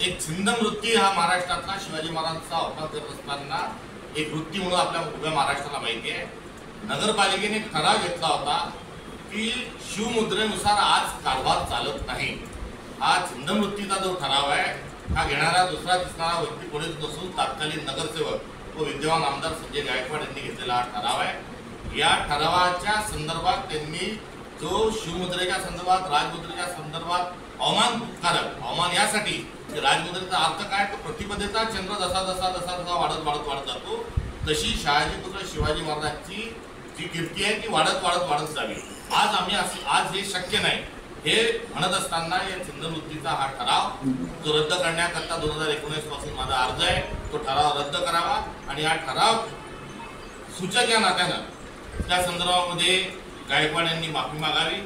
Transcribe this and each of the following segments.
एक छिंदम वृत्ती हा महाराष्ट्रातला शिवाजी महाराजांचा अपमान करत असताना एक वृत्ती म्हणून आपल्या उभ्या महाराष्ट्राला माहिती आहे। नगरपालिकेने ठराव घेतला होता की शिवमुद्रेनुसार आज कारभार चालत नाही। हा छिंदम वृत्तीचा जो ठराव आहे हा घेणारा दुसरा तिसरा व्यक्ती कोणीच नसून तत्कालीन नगरसेवक व विद्यमान आमदार संजय गायकवाड यांनी घेतलेला हा ठराव आहे। या ठरावाच्या संदर्भात त्यांनी जो शिवमुद्रेच्या संदर्भात राजमुद्रेच्या संदर्भात अवमान यासाठी राजमुद्रेचा अर्थ काय तर प्रतिपदेचा चंद्र जसा जसा जसा जसा वाढत जातो तशी शहाजीपुत्र शिवाजी महाराजांची जी कीर्ती आहे ती वाढत जावी। आज हे शक्य नाही हे म्हणत असताना या छिंदम वृत्तीचा हा ठराव जो रद्द करण्याकरता 2019 पासून माझा अर्ज आहे तो ठराव रद्द करावा आणि हा ठराव सूचक या नात्यानं त्या संदर्भामध्ये गायकवाड यांनी माफी मागावी।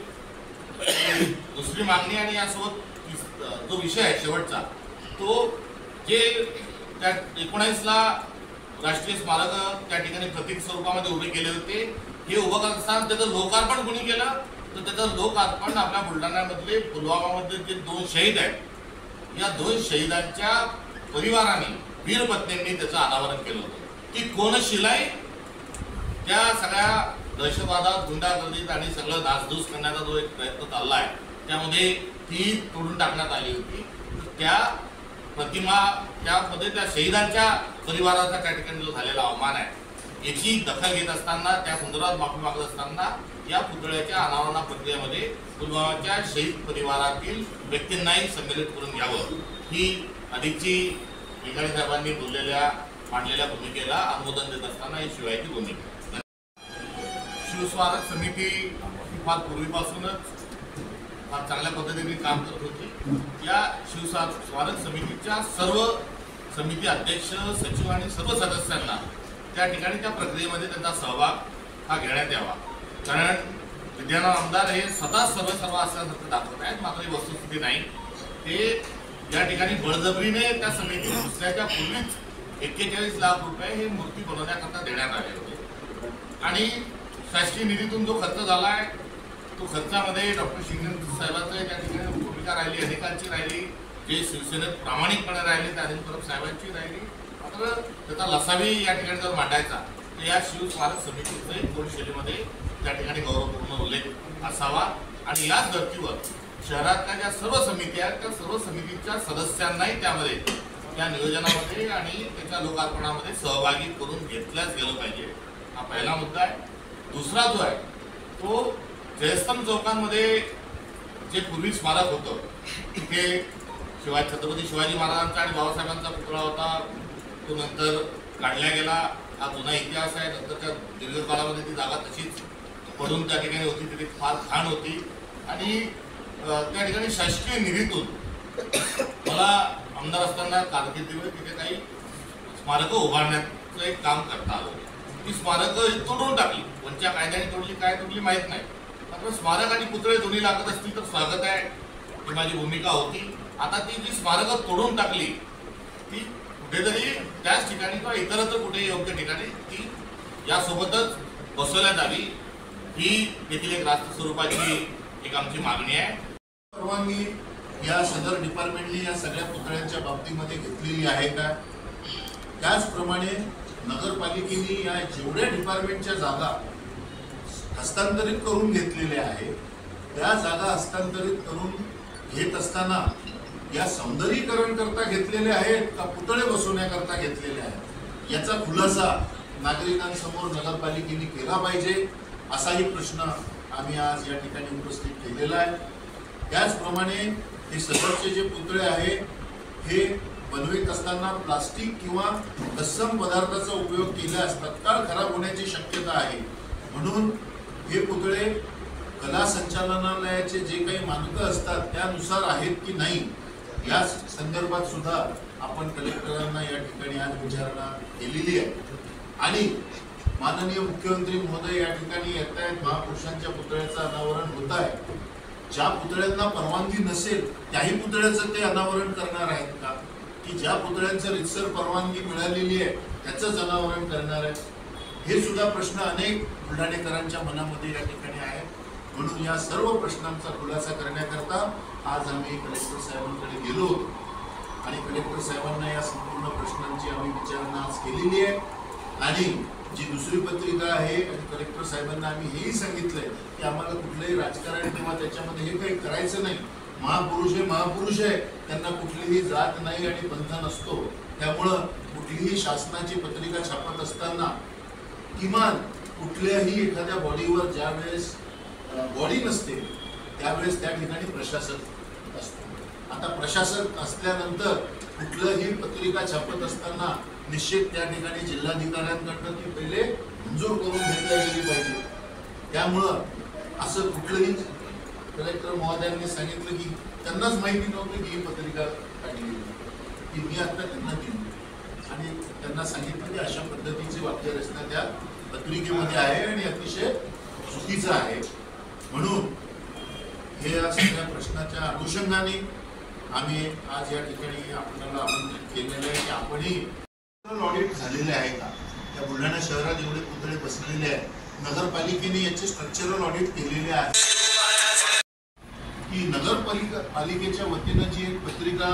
दुसरी मागणी आणि यासोबत जो विषय आहे शेवटचा तो जे त्या 19ला राष्ट्रीय स्मारक त्या ठिकाणी प्रतीक स्वरूपामध्ये उभे केले होते हे उभं करत असताना त्याचं लोकार्पण कोणी केलं तर त्याचं लोकार्पण आपल्या बुलढाण्यामधले पुलवामामध्ये जे 2 शहीद आहेत या 2 शहीदांच्या परिवाराने वीरपत्नींनी त्याचं अनावरण केलं होतं। ती कोनशिलाई त्या सगळ्या दहशतवादात गुंडागर्दीत आणि सगळं नासधूस करण्याचा जो एक प्रयत्न चालला आहे त्यामध्ये ती तोडून टाकण्यात आली होती। त्या प्रतिमा त्यामध्ये त्या शहीदांच्या परिवाराचा त्या ठिकाणी जो झालेला अवमान आहे याची दखल घेत असताना त्या संदर्भात माफी मागत असताना या पुतळ्याच्या अनावरण प्रक्रियेमध्ये पुलवामाच्या शहीद परिवारातील व्यक्तींनाही सम्मिलित करून घ्यावं ही अधिकची मेघाणी साहेबांनी मांडलेल्या भूमिकेला अनुमोदन देत असताना ही शिवायची भूमिका। शिवस्मारक समिती फार पूर्वीपासूनच फार चांगल्या पद्धतीने काम करत होती। या शिवस्मारक समितीच्या सर्व समिती अध्यक्ष सचिव आणि सर्व सदस्यांना त्या ठिकाणी त्या प्रक्रियेमध्ये त्यांचा सहभाग हा घेण्यात यावा। कारण विद्यमान आमदार हे स्वतः सर्व असल्यासारखं दाखवत आहेत मात्र ही वस्तुस्थिती नाही। ते या ठिकाणी बळजबरीने त्या समितीने दुसऱ्याच्या पूर्वीच 41 लाख रुपये हे मूर्ती बनवण्याकरता देण्यात आले होते आणि शासकीय निधीतून जो खर्च झाला आहे तो खर्चामध्ये डॉक्टर शिंदे साहेबांचं त्या ठिकाणी भूमिका राहिली, अनेकांची राहिली, जे शिवसेनेत प्रामाणिकपणे राहिले त्या अनिल परब साहेबांची राहिली। मात्र त्याचा लसावी या ठिकाणी जर मांडायचा तर या शिवस्मारक समितीचे शैलीमध्ये त्या ठिकाणी गौरवपूर्ण उल्लेख असावा आणि याच धर्तीवर शहरातल्या ज्या सर्व समिती आहेत त्या सर्व समितीच्या सदस्यांनाही त्यामध्ये त्या नियोजनामध्ये आणि त्याच्या लोकार्पणामध्ये सहभागी करून घेतल्याच गेलं पाहिजे। हा पहिला मुद्दा आहे। दुसरा जो आहे तो जयस्तंभ चौकांमध्ये जे पूर्वी स्मारक होतं तिथे छत्रपती शिवाजी महाराजांचा आणि बाबासाहेबांचा पुतळा होता तो नंतर काढला गेला। हा जुना इतिहास आहे। नंतरच्या दीर्घकाळामध्ये ती जागा तशीच पडून त्या ठिकाणी होती, तिथे फार घाण होती आणि त्या ठिकाणी शासकीय निधीतून मला आमदार असताना कारकिर्दीमध्ये तिथे काही स्मारकं उभारण्याचं एक काम करता आलं। ती स्मारकं तोडून टाकली, कोणत्या कायद्याने तोडली काय तोडली माहीत नाही, मात्र स्मारक आणि पुतळे दोन्ही लागत असतील तर स्वागत आहे ही माझी भूमिका होती। आता ती जी स्मारकं तोडून टाकली ती कुठेतरी त्याच ठिकाणी किंवा इतरत्र कुठेही योग्य ठिकाणी ती यासोबतच बसवल्या जावी ही देखील एक राष्ट्र स्वरूपाची एक आमची मागणी आहे। परवानगी या सदर डिपार्टमेंटने या सगळ्या पुतळ्यांच्या बाबतीमध्ये घेतलेली आहे का? त्याचप्रमाणे नगरपालिकेने या जेवढ्या डिपार्टमेंटच्या जागा हस्तांतरित करून घेतलेल्या आहेत त्या जागा हस्तांतरित करून घेत असताना या सौंदर्यीकरण करता घेतलेले आहेत का पुतळे बसवण्याकरता घेतलेले आहेत याचा खुलासा नागरिकांसमोर नगरपालिकेने केला पाहिजे असाही प्रश्न आम्ही आज या ठिकाणी उपस्थित केलेला आहे। त्याचप्रमाणे हे सदरचे जे पुतळे आहेत हे बनवित असताना प्लास्टिक किंवा तत्सम पदार्थाचा उपयोग केल्यास तत्काळ खराब होण्याची शक्यता आहे, म्हणून हे पुतळे कला संचालनालयाचे जे काही मानकं असतात त्यानुसार आहेत की नाही या संदर्भात सुद्धा आपण कलेक्टरांना या ठिकाणी आज विचारणा केलेली आहे आणि माननीय मुख्यमंत्री महोदय या ठिकाणी येत आहेत। महापुरुषांच्या पुतळ्याचं अनावरण होत आहे। ज्या पुतळ्यांना परवानगी नसेल त्याही पुतळ्याचं ते अनावरण करणार आहेत का की ज्या पुतळ्यांचं रितसर परवानगी मिळालेली आहे त्याचंच अनावरण करणार आहे? हे सुद्धा प्रश्न अनेक बुलढाणेकरांच्या मनामध्ये या ठिकाणी आहे। म्हणून या सर्व प्रश्नांचा खुलासा करण्याकरता आज आम्ही कलेक्टर साहेबांकडे गेलो आणि साहेबांना या संपूर्ण प्रश्नांची आम्ही विचारणा आज केलेली आहे आणि जी दुसरी पत्रिका आहे आणि कलेक्टर साहेबांना आम्ही हेही सांगितलंय की आम्हाला कुठलंही राजकारण किंवा त्याच्यामध्ये हे काही करायचं नाही. महापुरुष आहे, त्यांना कुठलीही जात नाही आणि पंथ नसतो. त्यामुळं कुठलीही शासनाची पत्रिका छापत असताना किमान कुठल्याही एखाद्या बॉडीवर ज्या वेळेस बॉडी नसते त्यावेळेस त्या ठिकाणी प्रशासक असतो. आता प्रशासक असल्यानंतर कुठलंही पत्रिका छापत असताना निश्चित त्या ठिकाणी जिल्हाधिकाऱ्यांकडनं ती पहिले मंजूर करून घेतल्या गेली पाहिजे. त्यामुळं असं कुठलंही कलेक्टर महोदयांनी सांगितलं की त्यांनाच माहिती नव्हतं की ही पत्रिका काढली की मी आता त्यांना दिली आणि त्यांना सांगितलं की अशा पद्धतीची वाक्यरचना त्या पत्रिकेमध्ये आहे आणि अतिशय चुकीचं आहे. म्हणून हे या सगळ्या प्रश्नाच्या अनुषंगाने आम्ही आज या ठिकाणी आपल्याला आमंत्रित केलेलं आहे की आपणही ऑडिट झालेले आहे का. त्या बुलढाणा शहरात एवढे पुतळे बसलेले आहेत, नगरपालिकेने याचे स्ट्रक्चरल ऑडिट केलेले आहे की नगरपालिकेच्या वतीनं जी एक पत्रिका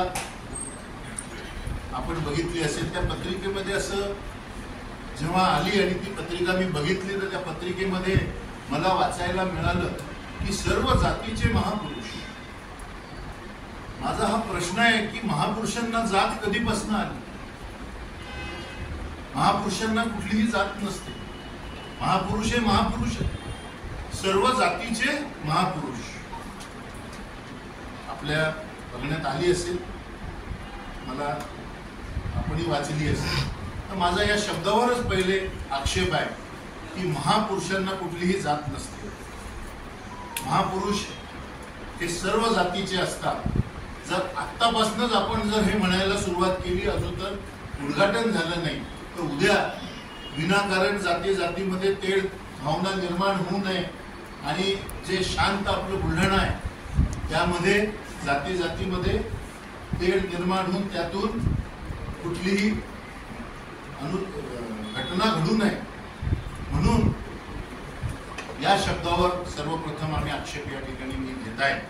आपण बघितली असेल त्या पत्रिकेमध्ये असं जेव्हा आली आणि ती पत्रिका मी बघितली तर त्या पत्रिकेमध्ये मला वाचायला मिळालं की सर्व जातीचे महापुरुष. माझा हा प्रश्न आहे की महापुरुषांना जात कधीपासून आली. महापुरुषांना कुठलीही जात नसते. महापुरुष हे महापुरुष आहे, सर्व जातीचे महापुरुष. आपल्या बघण्यात आली असेल, मला आपणही वाचली असेल, तर माझा या शब्दावरच पहिले आक्षेप आहे की महापुरुषांना कुठलीही जात नसते. महापुरुष हे सर्व जातीचे असतात. जर आत्तापासूनच आपण जर हे म्हणायला सुरुवात केली, अजून तर उद्घाटन झालं नाही, तर उद्या विनाकारण जातीमध्ये तेढ भावना निर्माण होऊ नये आणि जे शांत आपलं बुलढाणा आहे त्यामध्ये जातीमध्ये तेढ निर्माण होऊन त्यातून कुठलीही घटना घडू नये म्हणून या शब्दावर सर्वप्रथम आम्ही आक्षेप या ठिकाणी मी घेत आहे.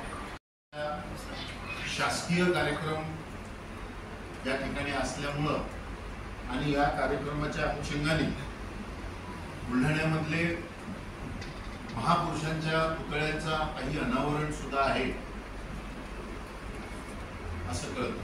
शासकीय कार्यक्रम या ठिकाणी असल्यामुळं आणि या कार्यक्रमाच्या अनुषंगाने बुलढाण्यामधले महापुरुषांच्या पुतळ्याचा काही अनावरण सुद्धा आहे असं कळतं.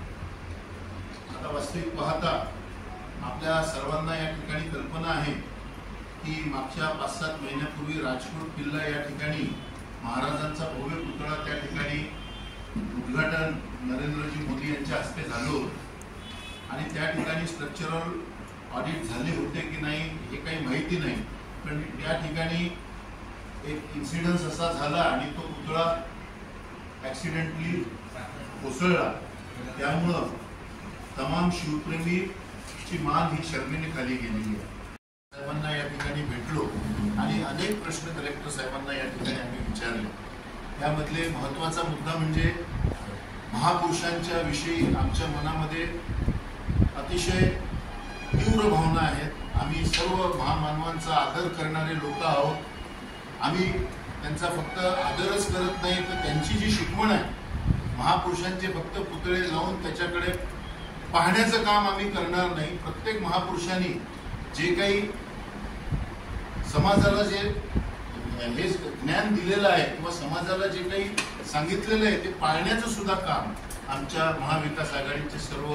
आता वास्तविक पाहता आपल्या सर्वांना या ठिकाणी कल्पना आहे की मागच्या 5-7 महिन्यापूर्वी राजकोट किल्ला या ठिकाणी महाराजांचा भव्य पुतळा त्या ठिकाणी उद्घाटन नरेंद्रजी मोदी यांच्या हस्ते झालं आणि त्या ठिकाणी स्ट्रक्चरल ऑडिट झाले होते की नाही हे काही माहिती नाही, पण त्या ठिकाणी एक इन्सिडन्स असा झाला आणि तो पुतळा ऍक्सिडेंटली कोसळला. त्यामुळं तमाम शिवप्रेमीची मान ही शर्मेने खाली गेलेली आहे. साहेबांना या ठिकाणी भेटलो आणि अनेक प्रश्न कलेक्टर साहेबांना या ठिकाणी आम्ही विचारले. त्यामधले महत्त्वाचा मुद्दा म्हणजे महापुरुषांच्या विषयी आमच्या मनामध्ये अतिशय तीव्र भावना आहेत. आम्ही सर्व महामानवांचा आदर करणारे लोक आहोत. आम्ही त्यांचा फक्त आदरच करत नाही तर त्यांची जी शिकवण आहे महापुरुषांचे फक्त पुतळे लावून त्याच्याकडे पाहण्याचं काम आम्ही करणार नाही. प्रत्येक महापुरुषांनी जे काही समाजाला जे हे ज्ञान दिलेलं आहे किंवा समाजाला जे काही सांगितलेलं आहे ते पाळण्याचं सुद्धा काम आमच्या महाविकास आघाडीचे सर्व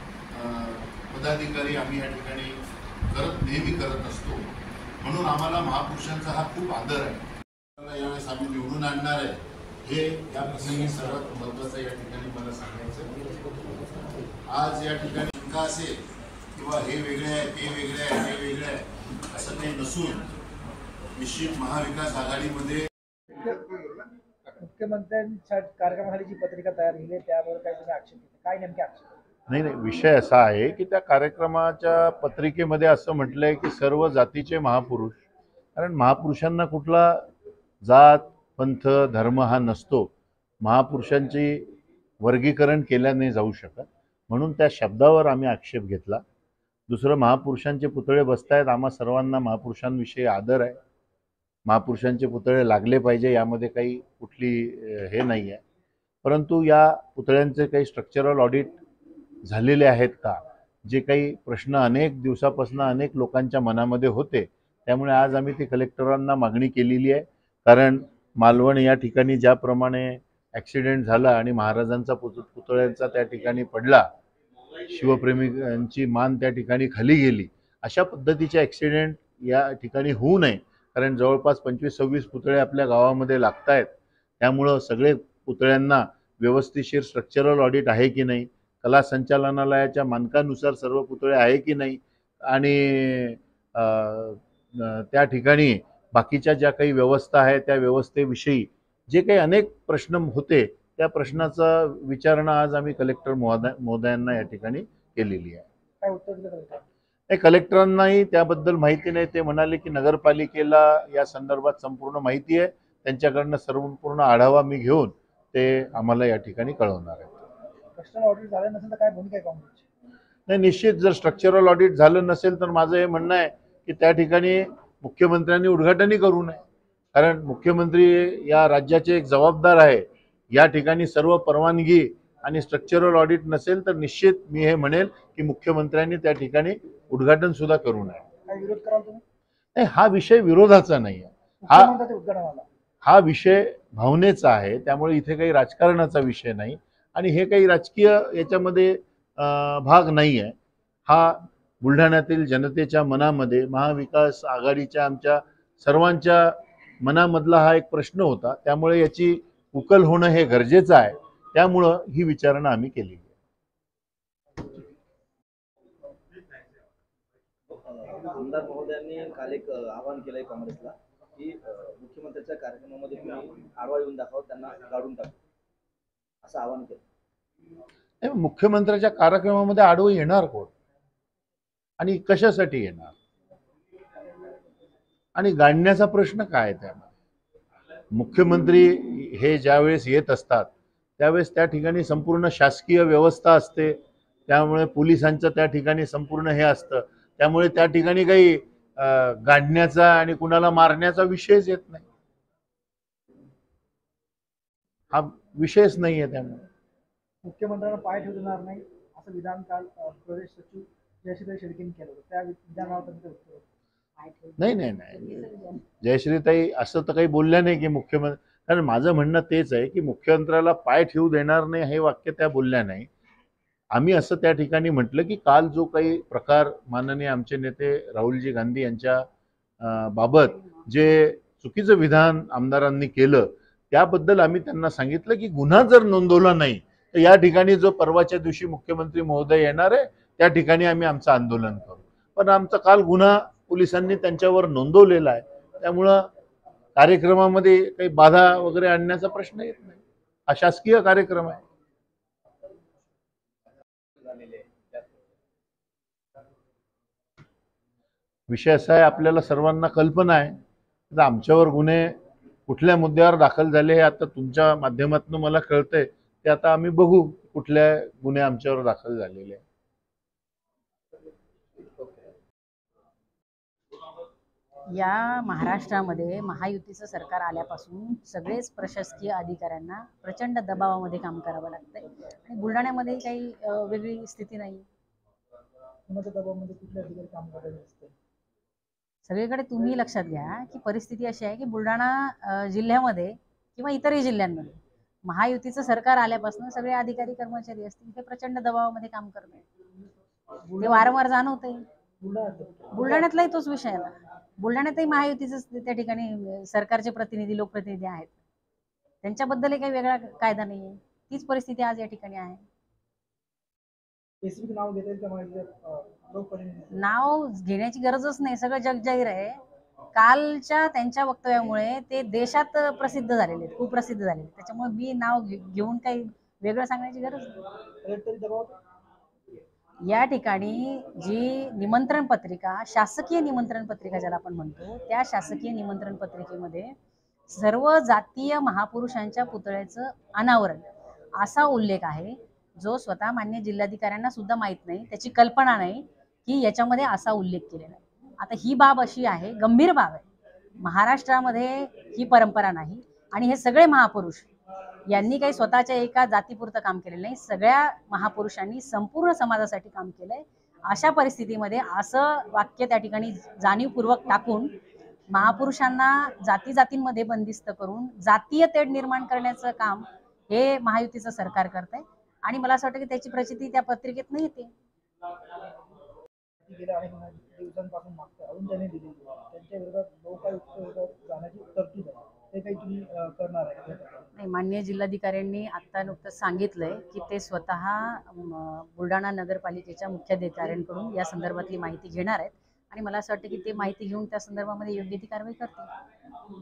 पदाधिकारी आम्ही या ठिकाणी नेहमी करत असतो. म्हणून आम्हाला महापुरुषांचा हा खूप आदर आहे. यावेळेस आम्ही निवडून आणणार आहे हे या प्रसंगी सर्वात महत्त्वाचं या ठिकाणी मला सांगायचं. आज या ठिकाणी शंका असेल किंवा हे वेगळे आहे ते वेगळे आहे हे वेगळे आहे असं काही नसून निश्चित महाविकास आघाडीमध्ये मुख्यमंत्र्यांच्या कार्यक्रमाखाली जी पत्रिका तयार केली त्यावर काय तुम्ही आक्षेप घेतला, काय नेमके आक्षेप? नाही, विषय असा आहे की त्या कार्यक्रमाच्या पत्रिकेमध्ये असं म्हटलंय की सर्व जातीचे महापुरुष. कारण महापुरुषांना कुठला जात पंथ धर्म हा नसतो. महापुरुषांची वर्गीकरण केल्याने जाऊ शकत, म्हणून त्या शब्दावर आम्ही आक्षेप घेतला. दुसरं, महापुरुषांचे पुतळे बसतायत, आम्हा सर्वांना महापुरुषांविषयी आदर आहे. महापुरुषांचे पुतळे लागले पाहिजे यामध्ये काही कुठली हे नाही आहे. परंतु या पुतळ्यांचे काही स्ट्रक्चरल ऑडिट झालेले आहेत का, जे काही प्रश्न अनेक दिवसापासून अनेक लोकांच्या मनामध्ये होते, त्यामुळे आज आम्ही ती कलेक्टरांना मागणी केलेली आहे. कारण मालवण या ठिकाणी ज्याप्रमाणे ॲक्सिडेंट झाला आणि महाराजांचा पुतळ्यांचा त्या ठिकाणी पडला, शिवप्रेमिकांची मान त्या ठिकाणी खाली गेली, अशा पद्धतीचे ॲक्सिडेंट या ठिकाणी होऊ नये. कारण जवळपास 25-26 पुतळे आपल्या गावामध्ये लागत आहेत. त्यामुळं सगळे पुतळ्यांना व्यवस्थितशीर स्ट्रक्चरल ऑडिट आहे की नाही, कला संचालनालयाच्या मानकानुसार सर्व पुतळे आहे की नाही, आणि त्या ठिकाणी बाकीच्या ज्या काही व्यवस्था आहे त्या व्यवस्थेविषयी जे काही अनेक प्रश्न होते, त्या प्रश्नाचा विचारणा आज आम्ही कलेक्टर महोदयांना या ठिकाणी केलेली आहे. काय उत्तर दिलं कलेक्टर? नाही, कलेक्टरांनाही त्याबद्दल माहिती नाही. ते म्हणाले की नगरपालिकेला या संदर्भात संपूर्ण माहिती आहे, त्यांच्याकडनं संपूर्ण आढावा मी घेऊन ते आम्हाला या ठिकाणी कळवणार आहे. स्ट्रक्चरल ऑडिट झालं नसेल तर काय भूमिका आहे काँग्रेसची? नाही, निश्चित जर स्ट्रक्चरल ऑडिट झालं नसेल तर माझं हे म्हणणं आहे की त्या ठिकाणी मुख्यमंत्र्यांनी उद्घाटनही करू नये. कारण मुख्यमंत्री या राज्याचे एक जबाबदार आहे. या ठिकाणी सर्व परवानगी आणि स्ट्रक्चरल ऑडिट नसेल तर निश्चित मी हे म्हणेल की मुख्यमंत्र्यांनी त्या ठिकाणी उद्घाटन सुद्धा करू नये. काय विरोध कराल तुम्ही? नाही, हा विषय विरोधाचा नाही आहे. मुख्यमंत्र्यांच्या उद्घाटनाला हा विषय भावनेचा आहे. त्यामुळे इथे काही राजकारणाचा विषय नाही आणि हे काही राजकीय याच्यामध्ये भाग नाही आहे. हा बुलढाण्यातील जनतेच्या मनामध्ये, महाविकास आघाडीच्या आमच्या सर्वांच्या मनामधला हा एक प्रश्न होता. त्यामुळे याची उकल होणं हे गरजेचं आहे. त्यामुळं ही विचारणा आम्ही केली. आमदार महोदयांनी काल एक आवाहन केलंय काँग्रेसला की मुख्यमंत्र्यांच्या कार्यक्रमामध्ये तुम्ही आढावा येऊन दाखवा, त्यांना काढून टाका, असं आवाहन केलं. मुख्यमंत्र्यांच्या कार्यक्रमामध्ये आडवं येणार कोण आणि कशासाठी येणार आणि गाडण्याचा प्रश्न काय आहे? त्यामध्ये मुख्यमंत्री हे ज्यावेळेस येत असतात त्यावेळेस त्या ठिकाणी संपूर्ण शासकीय व्यवस्था असते. त्यामुळे पोलिसांचं त्या ठिकाणी संपूर्ण हे असतं. त्यामुळे त्या ठिकाणी काही गाडण्याचा आणि कुणाला मारण्याचा विषयच येत नाही. हा विषयच नाही आहे. त्यामुळे मुख्यमंत्र्यांना पाय ठेवू देणार नाही असं विधान काल प्रदेश सचिव जयश्रीताई शेळकेंनी केलं होतं. त्या विधानावर त्यांचं उत्तर नाही, जयश्रीताई असं तर काही बोलल्या नाही की मुख्यमंत्री. कारण माझं म्हणणं तेच आहे की मुख्यमंत्र्याला पाय ठेवू देणार नाही हे वाक्य त्या बोलल्या नाही. आम्ही असं त्या ठिकाणी म्हटलं की काल जो काही प्रकार माननीय आमचे नेते राहुलजी गांधी यांच्या बाबत जे चुकीचं विधान आमदारांनी केलं, त्याबद्दल आम्ही त्यांना सांगितलं की गुन्हा जर नोंदवला नाही तर या ठिकाणी जो परवाच्या दिवशी मुख्यमंत्री महोदय येणार आहे त्या ठिकाणी आम्ही आमचं आंदोलन करू. पण आमचा काल गुन्हा पोलिसांनी त्यांच्यावर नोंदवलेला आहे. त्यामुळं कार्यक्रमामध्ये काही बाधा वगैरे आणण्याचा प्रश्न येत नाही. हा शासकीय कार्यक्रम आहे. विषय असा आहे, आपल्याला सर्वांना कल्पना आहे तर आमच्यावर गुन्हे कुठल्या मुद्द्यावर दाखल झाले हे आता तुमच्या माध्यमातून मला कळतंय. ते आता आम्ही बघू कुठल्या गुन्हे आमच्यावर दाखल झालेले. या महाराष्ट्रामध्ये महायुतीचं सरकार आल्यापासून सगळेच प्रशासकीय अधिकाऱ्यांना प्रचंड दबावामध्ये काम करावं लागतंय आणि बुलढाण्यामध्ये काही वेगळी स्थिती नाही. कुणाच्या दबावामध्ये कुठले अधिकारी काम करायचे असते? सगळीकडे तुम्ही लक्षात घ्या की परिस्थिती अशी आहे की बुलढाणा जिल्ह्यामध्ये किंवा इतरही जिल्ह्यांमध्ये महायुतीचं सरकार आल्यापासून सगळे अधिकारी कर्मचारी असतील हे प्रचंड दबावामध्ये काम करत आहेत. ते वारंवार जाणवतंय. बुलढाण्यातलाही तोच विषय आहे. बुलढाण्यातही महायुतीचं त्या ठिकाणी सरकारचे प्रतिनिधी, लोकप्रतिनिधी आहेत. त्यांच्याबद्दलही काही वेगळा कायदा नाही आहे. तीच परिस्थिती आज या ठिकाणी आहे. स्पेसिफिक नाव घेता येईल का? लोकप्रतिनिधी नाव घेण्याची गरजच नाही. सगळं जगजाहीर आहे. कालच्या त्यांच्या वक्तव्यामुळे ते देशात प्रसिद्ध झालेले आहेत, खूप प्रसिद्ध झालेले. त्याच्यामुळे मी नाव घेऊन काही वेगळं सांगण्याची गरज नाही. या ठिकाणी जी निमंत्रण पत्रिका, शासकीय निमंत्रण पत्रिका ज्याला आपण म्हणतो, त्या शासकीय निमंत्रण पत्रिकेमध्ये सर्व जातीय महापुरुषांच्या पुतळ्याचं अनावरण असा उल्लेख आहे जो स्वतः मान्य जिल्हाधिकाऱ्यांना सुद्धा माहीत नाही, त्याची कल्पना नाही की याच्यामध्ये असा उल्लेख केलेला आहे. आता ही बाब अशी आहे, गंभीर बाब आहे. महाराष्ट्रामध्ये ही परंपरा नाही आणि हे सगळे महापुरुष यांनी काही स्वतःच्या एका जातीपुरतं काम केलेलं नाही, सगळ्या महापुरुषांनी संपूर्ण समाजासाठी काम केलंय. अशा परिस्थितीमध्ये असं वाक्य त्या ठिकाणी जाणीवपूर्वक टाकून महापुरुषांना जाती जातींमध्ये बंदिस्त करून जातीय तेढ निर्माण करण्याचं काम हे महायुतीचं सरकार करत आहे. आणि मला असं वाटतं की त्याची प्रचिती त्या पत्रिकेत नाही येते. गेल्या अनेक दिवसांपासून मागतं अजून त्यांनी दिलेली त्यांच्या विरोधात लोकायुक्त विरोधात जाण्याची तरतूद आहे, ते काही तुम्ही करणार आहे का? नाही, माननीय जिल्हाधिकाऱ्यांनी आता नुकतंच सांगितलंय की ते स्वतः बुलढाणा नगरपालिकेच्या मुख्याधिकाऱ्यांकडून या संदर्भातली माहिती घेणार आहेत आणि मला असं वाटतं की ते माहिती घेऊन त्या संदर्भामध्ये योग्य ती कारवाई करतील.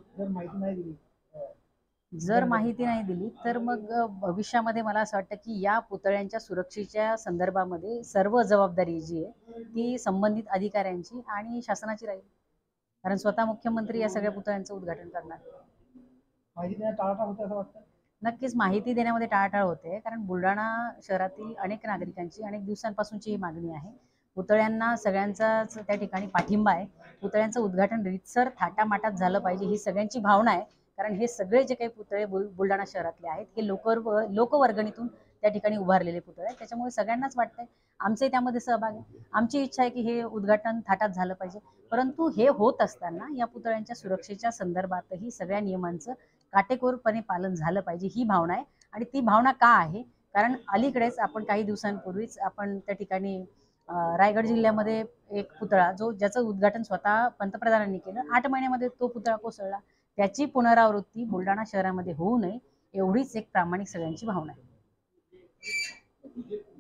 जर माहिती नाही दिली जर माहिती नाही दिली तर मग भविष्यामध्ये मला असं वाटतं की या पुतळ्यांच्या सुरक्षेच्या संदर्भामध्ये सर्व जबाबदारी जी आहे ती संबंधित अधिकाऱ्यांची आणि शासनाची राहील, कारण स्वतः मुख्यमंत्री या सगळ्या पुतळ्यांचं उद्घाटन करणार. माहिती देण्यात टाळाटाळ होते असं वाटतं? नक्कीच माहिती देण्यामध्ये टाळाटाळ होते, कारण बुलढाणा शहरातील अनेक नागरिकांची अनेक दिवसांपासूनची ही मागणी आहे. पुतळ्यांना सगळ्यांचाच त्या ठिकाणी पाठिंबा आहे. पुतळ्यांचं उद्घाटन रीतसर थाटामाटात झालं पाहिजे ही सगळ्यांची भावना आहे, कारण हे सगळे जे काही पुतळे बुलढाणा शहरातले आहेत हे लोकवर्गणीतून त्या ठिकाणी उभारलेले पुतळे आहेत. त्याच्यामुळे सगळ्यांनाच वाटतंय, आमचंही त्यामध्ये सहभाग आहे. आमची इच्छा आहे की हे उद्घाटन थाटात झालं पाहिजे, परंतु हे होत असताना या पुतळ्यांच्या सुरक्षेच्या संदर्भातही सगळ्या नियमांचं काटेकोरपणे पालन झालं पाहिजे ही भावना आहे. आणि ती भावना का आहे, कारण अलीकडेच आपण काही दिवसांपूर्वीच आपण त्या ठिकाणी रायगड जिल्ह्यामध्ये एक पुतळा ज्याचं उद्घाटन स्वतः पंतप्रधानांनी केलं, 8 महिन्यामध्ये तो पुतळा कोसळला. त्याची पुनरावृत्ती बुलढाणा शहरामध्ये होऊ नये एवढीच एक प्रामाणिक सगळ्यांची भावना आहे.